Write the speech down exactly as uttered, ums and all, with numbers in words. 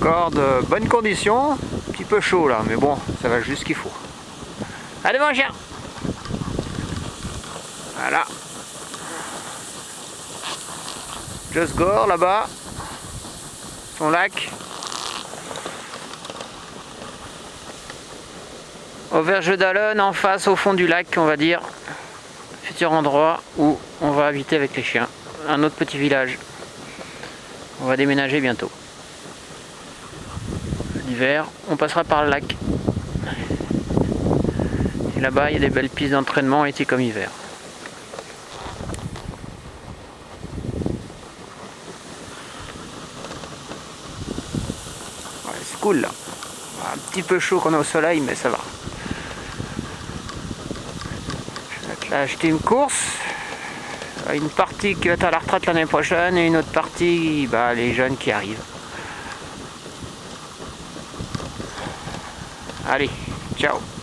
Encore de bonnes conditions, un petit peu chaud là, mais bon, ça va juste ce qu'il faut. Allez mon chien. Voilà. Just Gore là-bas, son lac. Auverge d'Allen en face au fond du lac, on va dire. Futur endroit où on va habiter avec les chiens. Un autre petit village. On va déménager bientôt. L'hiver, on passera par le lac. Et là-bas, il y a des belles pistes d'entraînement été comme hiver. Ouais, c'est cool là. Un petit peu chaud qu'on est au soleil, mais ça va. Je vais là acheter une course. Une partie qui va être à la retraite l'année prochaine et une autre partie, bah, les jeunes qui arrivent. Allez, ciao.